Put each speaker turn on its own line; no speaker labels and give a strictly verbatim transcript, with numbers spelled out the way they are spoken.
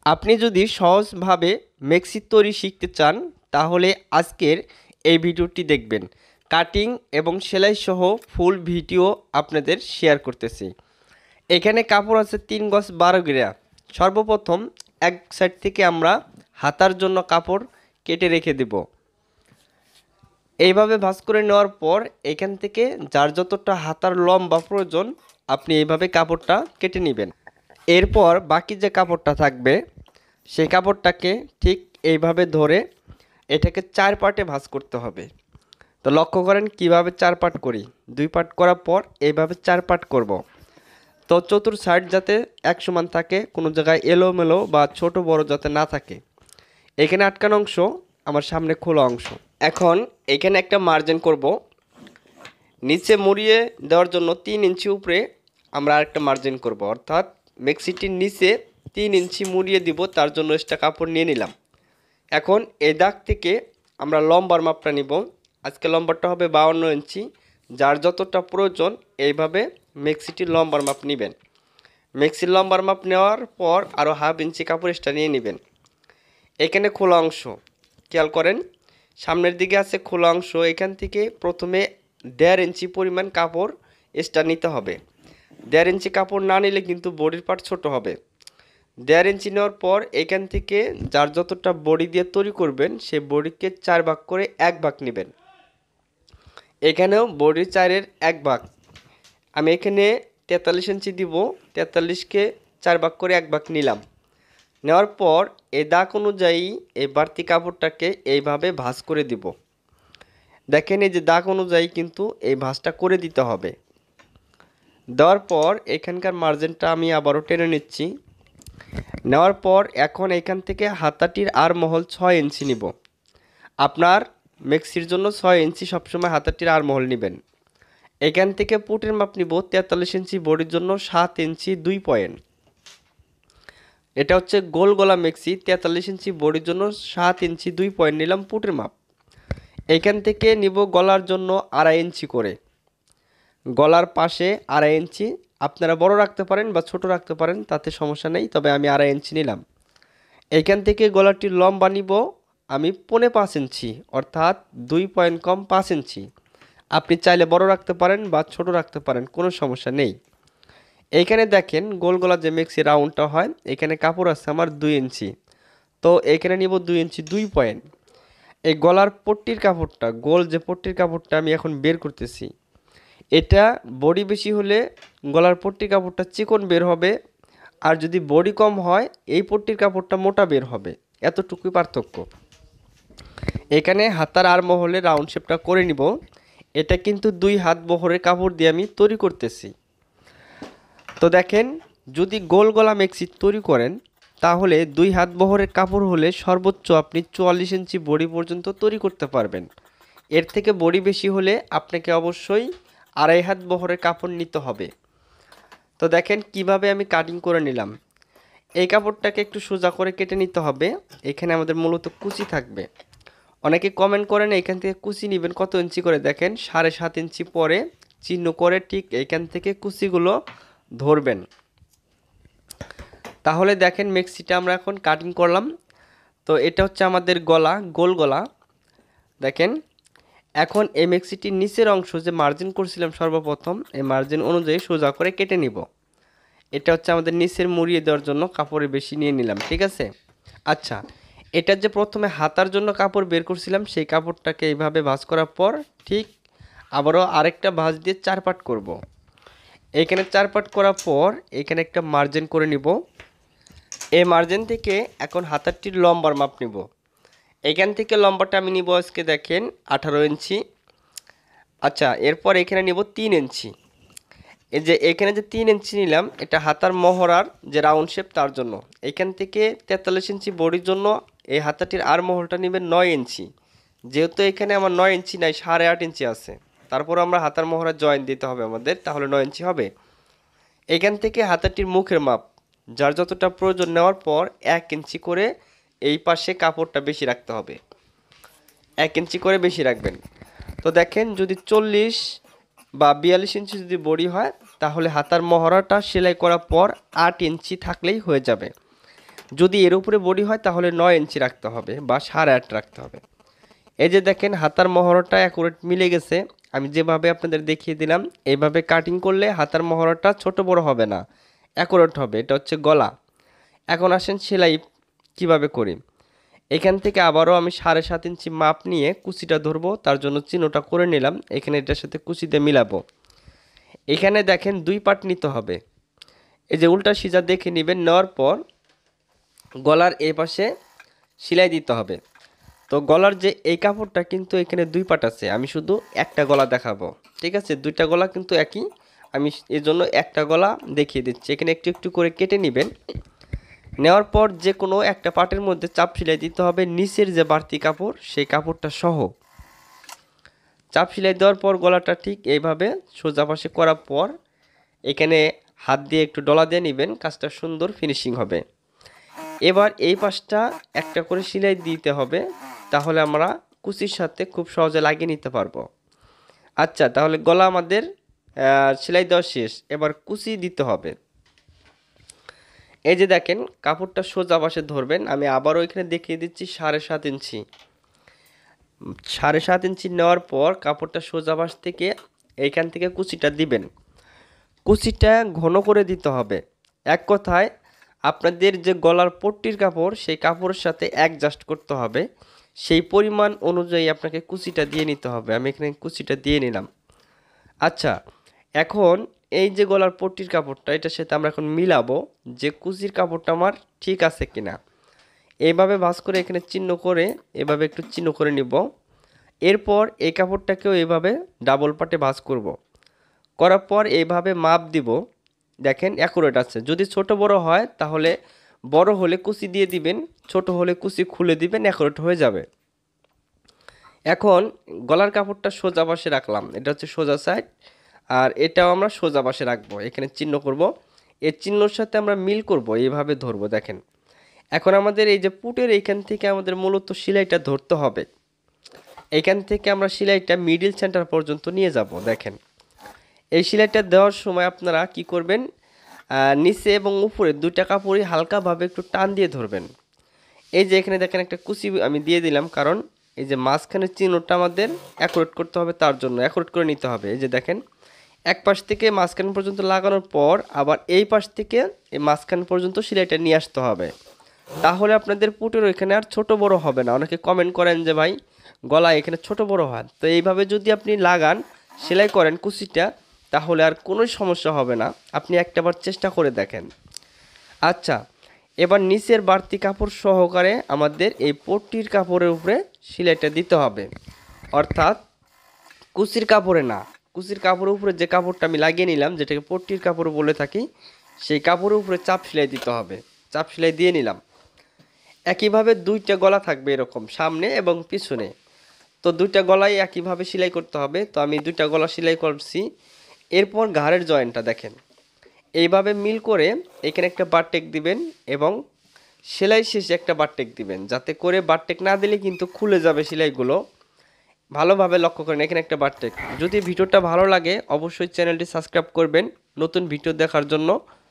আপনি যদি সহজভাবে মেক্সি তৈরি শিখতে চান তাহলে আজকের এই ভিডিওটি দেখবেন। কাটিং এবং সেলাই সহ ফুল ভিডিও আপনাদের শেয়ার করতেছি। এখানে কাপড় আছে তিন গজ বারো গিরা। সর্বপ্রথম এক সাইড থেকে আমরা হাতার জন্য কাপড় কেটে রেখে দেব। এইভাবে ভাঁজ করে নেওয়ার পর এখান থেকে যার যতটা হাতার লম্বা প্রয়োজন আপনি এইভাবে কাপড়টা কেটে নেবেন। এরপর বাকি যে কাপড়টা থাকবে সেই কাপড়টাকে ঠিক এইভাবে ধরে এটাকে চার পার্টে ভাঁজ করতে হবে। তো লক্ষ্য করেন কিভাবে চার পার্ট করি। দুই পার্ট করার পর এইভাবে চার পার্ট করব। তো চতুর সাইড যাতে এক সমান থাকে, কোনো জায়গায় এলোমেলো বা ছোট বড় যাতে না থাকে। এখানে আটকানো অংশ আমার সামনে খোলা অংশ। এখন এখানে একটা মার্জিন করব। নিচে মুড়িয়ে দেওয়ার জন্য তিন ইঞ্চি উপরে আমরা আরেকটা মার্জিন করব, অর্থাৎ মেক্সিটির নিচে তিন ইঞ্চি মুড়িয়ে দিব, তার জন্য এক্সট্রা কাপড় নিয়ে নিলাম। এখন এই দাগ থেকে আমরা লম্বার মাপটা নিব। আজকে লম্বাটা হবে বাউন্ন ইঞ্চি। যার যতটা প্রয়োজন এইভাবে মেক্সিটির লম্বার মাপ নেবেন। মেক্সির লম্বার মাপ নেওয়ার পর আরও হাফ ইঞ্চি কাপড় এক্সট্রা নিয়ে নেবেন। এখানে খোলা অংশ খেয়াল করেন, সামনের দিকে আছে খোলা অংশ। এখান থেকে প্রথমে দেড় ইঞ্চি পরিমাণ কাপড় এক্সট্রা নিতে হবে। দেড় ইঞ্চি কাপড় না নিলে কিন্তু বডির পার্ট ছোট হবে। দেড় ইঞ্চি নেওয়ার পর এখান থেকে যার যতটা বডি দিয়ে তৈরি করবেন সেই বডিকে চার ভাগ করে এক ভাগ নেবেন। এখানেও বডি চারের এক ভাগ। আমি এখানে তেতাল্লিশ ইঞ্চি দিব, তেতাল্লিশকে চার ভাগ করে এক ভাগ নিলাম। নেওয়ার পর এই দাগ অনুযায়ী এই বাড়তি কাপড়টাকে এইভাবে ভাঁজ করে দিব। দেখেন এই যে দাগ অনুযায়ী কিন্তু এই ভাঁজটা করে দিতে হবে। দেওয়ার পর এখানকার মার্জিনটা আমি আবারও টেনে নিচ্ছি। নেওয়ার পর এখন এখান থেকে হাতাটির আর মহল ছয় ইঞ্চি নিব। আপনার মেক্সির জন্য ছয় ইঞ্চি সবসময় হাতাটির আর মহল নেবেন। এখান থেকে পুটের মাপ নিব তেতাল্লিশ ইঞ্চি, বডির জন্য সাত ইঞ্চি দুই পয়েন্ট। এটা হচ্ছে গোল গলা মেক্সি। তেতাল্লিশ ইঞ্চি বডির জন্য সাত ইঞ্চি দুই পয়েন্ট নিলাম পুটের মাপ। এখান থেকে নিব গলার জন্য আড়াই ইঞ্চি করে। গলার পাশে আড়াই ইঞ্চি, আপনারা বড় রাখতে পারেন বা ছোট রাখতে পারেন, তাতে সমস্যা নেই, তবে আমি আড়াই ইঞ্চি নিলাম। এইখান থেকে গলাটির লম্বা নিব আমি পৌনে পাঁচ ইঞ্চি, অর্থাৎ দুই পয়েন্ট কম পাঁচ ইঞ্চি। আপনি চাইলে বড় রাখতে পারেন বা ছোট রাখতে পারেন, কোনো সমস্যা নেই। এইখানে দেখেন গোল গলা যে মেক্সি রাউন্ডটা হয়, এখানে কাপড় আছে আমার দুই ইঞ্চি, তো এইখানে নিব দুই ইঞ্চি দুই পয়েন্ট। এই গলার পট্টির কাপড়টা, গোল যে পট্টির কাপড়টা আমি এখন বের করতেছি, এটা বডি বেশি হলে গলার পট্টির কাপড়টা চিকন বের হবে, আর যদি বডি কম হয় এই পট্টির কাপড়টা মোটা বের হবে। এতটুকুই পার্থক্য। এখানে হাতার আর মহলে রাউন্ড শেপটা করে নিব। এটা কিন্তু দুই হাত বহরের কাপড় দিয়ে আমি তৈরি করতেছি। তো দেখেন, যদি গোল গলা মেক্সি তৈরি করেন তাহলে দুই হাত বহরের কাপড় হলে সর্বোচ্চ আপনি চুয়াল্লিশ ইঞ্চি বডি পর্যন্ত তৈরি করতে পারবেন। এর থেকে বডি বেশি হলে আপনাকে অবশ্যই আড়াই হাত বহরের কাপড় নিতে হবে। তো দেখেন কিভাবে আমি কাটিং করে নিলাম। এই কাপড়টাকে একটু সোজা করে কেটে নিতে হবে। এখানে আমাদের মূলত কুচি থাকবে। অনেকে কমেন্ট করেন এখান থেকে কুচি নেবেন কত ইঞ্চি করে। দেখেন সাড়ে সাত ইঞ্চি পরে চিহ্ন করে ঠিক এখান থেকে কুচিগুলো ধরবেন। তাহলে দেখেন মেক্সিটা আমরা এখন কাটিং করলাম। তো এটা হচ্ছে আমাদের গলা, গোল গলা। দেখেন এখন এই মেক্সিটির নিচের অংশ যে মার্জিন করছিলাম সর্বপ্রথম, এই মার্জিন অনুযায়ী সোজা করে কেটে নিব। এটা হচ্ছে আমাদের নিচের মুড়িয়ে দেওয়ার জন্য কাপড়ে বেশি নিয়ে নিলাম, ঠিক আছে। আচ্ছা, এটা যে প্রথমে হাতার জন্য কাপড় বের করছিলাম সেই কাপড়টাকে এইভাবে ভাঁজ করার পর ঠিক আবারও আরেকটা ভাঁজ দিয়ে চার পাট করব। এইখানে চার পাট করার পর এখানে একটা মার্জিন করে নিব। এই মার্জিন থেকে এখন হাতারটির লম্বার মাপ নিব। এখান থেকে লম্বাটা আমি নিব আজকে দেখেন আঠারো ইঞ্চি। আচ্ছা, এরপর এখানে নিব তিন ইঞ্চি। এই যে এখানে যে তিন ইঞ্চি নিলাম এটা হাতার মহড়ার যে রাউন্ড শেপ তার জন্য। এখান থেকে তেতাল্লিশ ইঞ্চি বডির জন্য এই হাতাটির আর মহলটা নেবেন নয় ইঞ্চি। যেহেতু এখানে আমার নয় ইঞ্চি নাই, সাড়ে আট ইঞ্চি আছে, তারপর আমরা হাতার মহড়া জয়েন দিতে হবে আমাদের, তাহলে নয় ইঞ্চি হবে। এখান থেকে হাতাটির মুখের মাপ যার যতটা প্রয়োজন নেওয়ার পর এক ইঞ্চি করে এই পাশে কাপড়টা বেশি রাখতে হবে, এক ইঞ্চি করে বেশি রাখবেন। তো দেখেন যদি চল্লিশ বা বিয়াল্লিশ ইঞ্চি যদি বডি হয় তাহলে হাতার মহড়াটা সেলাই করার পর আট ইঞ্চি থাকলেই হয়ে যাবে। যদি এর উপরে বডি হয় তাহলে নয় ইঞ্চি রাখতে হবে বা সাড়ে আট রাখতে হবে। এই যে দেখেন হাতার মহড়াটা অ্যাকুরেট মিলে গেছে। আমি যেভাবে আপনাদের দেখিয়ে দিলাম এইভাবে কাটিং করলে হাতার মহড়াটা ছোট বড় হবে না, অ্যাকুরেট হবে। এটা হচ্ছে গলা। এখন আসেন সেলাই কিভাবে করি। এখান থেকে আবারও আমি সাড়ে সাত ইঞ্চি মাপ নিয়ে কুচিটা ধরবো, তার জন্য চিহ্নটা করে নিলাম। এখানে এটার সাথে কুচিতে মিলাবো। এখানে দেখেন দুই পার্ট নিতে হবে। এই যে উল্টা সিজা দেখে নেবেন, নেওয়ার পর গলার এই পাশে সেলাই দিতে হবে। তো গলার যে এই কাপড়টা কিন্তু এখানে দুই পার্ট আছে, আমি শুধু একটা গলা দেখাবো, ঠিক আছে। দুইটা গলা কিন্তু একই, আমি এর জন্য একটা গলা দেখিয়ে দিচ্ছি। এখানে একটু একটু করে কেটে নেবেন। নেওয়ার পর যে কোনো একটা পার্টের মধ্যে চাপ সেলাই দিতে হবে, নিচের যে বাড়তি কাপড় সেই কাপড়টা সহ। চাপ সেলাই দেওয়ার পর গলাটা ঠিক এইভাবে সোজা পাশে করার পর এখানে হাত দিয়ে একটু ডলা দিয়ে নেবেন, কাজটা সুন্দর ফিনিশিং হবে। এবার এই পাশটা একটা করে সেলাই দিতে হবে, তাহলে আমরা কুচির সাথে খুব সহজে লাগিয়ে নিতে পারবো। আচ্ছা, তাহলে গলা আমাদের সেলাই দেওয়া শেষ, এবার কুচি দিতে হবে। এই যে দেখেন কাপড়টা সোজা পাশে ধরবেন, আমি আবারও এখানে দেখিয়ে দিচ্ছি সাড়ে সাত ইঞ্চি। সাড়ে সাত ইঞ্চি নেওয়ার পর কাপড়টা সোজা পাশ থেকে এইখান থেকে কুচিটা দিবেন। কুচিটা ঘন করে দিতে হবে। এক কথায় আপনাদের যে গলার পট্টির কাপড় সেই কাপড়ের সাথে অ্যাডজাস্ট করতে হবে, সেই পরিমাণ অনুযায়ী আপনাকে কুচিটা দিয়ে নিতে হবে। আমি এখানে কুচিটা দিয়ে নিলাম। আচ্ছা, এখন এই যে গলার পট্টির কাপড়টা এটার সাথে আমরা এখন মিলাবো যে কুচির কাপড়টা আমার ঠিক আছে কিনা। এইভাবে ভাঁজ করে এখানে চিহ্ন করে এভাবে একটু চিহ্ন করে নিব। এরপর এই কাপড়টাকেও এইভাবে ডাবল পাটে ভাঁজ করব। করার পর এইভাবে মাপ দিব। দেখেন অ্যাকুরেট আছে। যদি ছোট বড় হয় তাহলে বড় হলে কুচি দিয়ে দিবেন, ছোট হলে কুচি খুলে দিবেন, অ্যাকুরেট হয়ে যাবে। এখন গলার কাপড়টা সোজা পাশে রাখলাম, এটা হচ্ছে সোজা সাইড, আর এটাও আমরা সোজা পাশে রাখবো। এখানে চিহ্ন করব, এর চিহ্নর সাথে আমরা মিল করব, এইভাবে ধরবো। দেখেন এখন আমাদের এই যে পুটের এইখান থেকে আমাদের মূলত সেলাইটা ধরতে হবে। এইখান থেকে আমরা সেলাইটা মিডিল সেন্টার পর্যন্ত নিয়ে যাব। দেখেন এই সেলাইটা দেওয়ার সময় আপনারা কি করবেন, নিচে এবং উপরে দুইটা কাপড়ই হালকাভাবে একটু টান দিয়ে ধরবেন। এই যে এখানে দেখেন একটা কুচি আমি দিয়ে দিলাম, কারণ এই যে মাঝখানের চিহ্নটা আমাদের অ্যাকুরেট করতে হবে, তার জন্য অ্যাকুরেট করে নিতে হবে। এই যে দেখেন এক পাশ থেকে মাঝখান পর্যন্ত লাগানোর পর আবার এই পাশ থেকে এই মাঝখান পর্যন্ত সেলাইটা নিয়ে আসতে হবে, তাহলে আপনাদের পুটের ওইখানে আর ছোট বড় হবে না। অনেকে কমেন্ট করেন যে ভাই গলা এখানে ছোট বড় হয়, তো এইভাবে যদি আপনি লাগান সেলাই করেন কুচিটা, তাহলে আর কোনো সমস্যা হবে না। আপনি একটাবার চেষ্টা করে দেখেন। আচ্ছা, এবার নিচের বাড়তি কাপড় সহকারে আমাদের এই পট্টির কাপড়ের উপরে সেলাইটা দিতে হবে, অর্থাৎ কুচির কাপড়ে না, কুচির কাপড়ের উপরে যে কাপড়টা আমি লাগিয়ে নিলাম, যেটাকে পট্টির কাপড় বলে থাকি, সেই কাপড়ের উপরে চাপ সেলাই দিতে হবে। চাপ সেলাই দিয়ে নিলাম। একইভাবে দুইটা গলা থাকবে এরকম সামনে এবং পিছনে, তো দুইটা গলাই একইভাবে সেলাই করতে হবে। তো আমি দুইটা গলা সেলাই করছি। এরপর ঘাড়ের জয়েন্টটা দেখেন এইভাবে মিল করে এখানে একটা বারটেক দিবেন এবং সেলাই শেষে একটা বারটেক দিবেন, যাতে করে বারটেক না দিলে কিন্তু খুলে যাবে সেলাইগুলো। ভালোভাবে লক্ষ্য করেন, এখানে একটা বারটেক। যদি ভিডিওটা ভালো লাগে অবশ্যই চ্যানেলটি সাবস্ক্রাইব করবেন নতুন ভিডিও দেখার জন্য।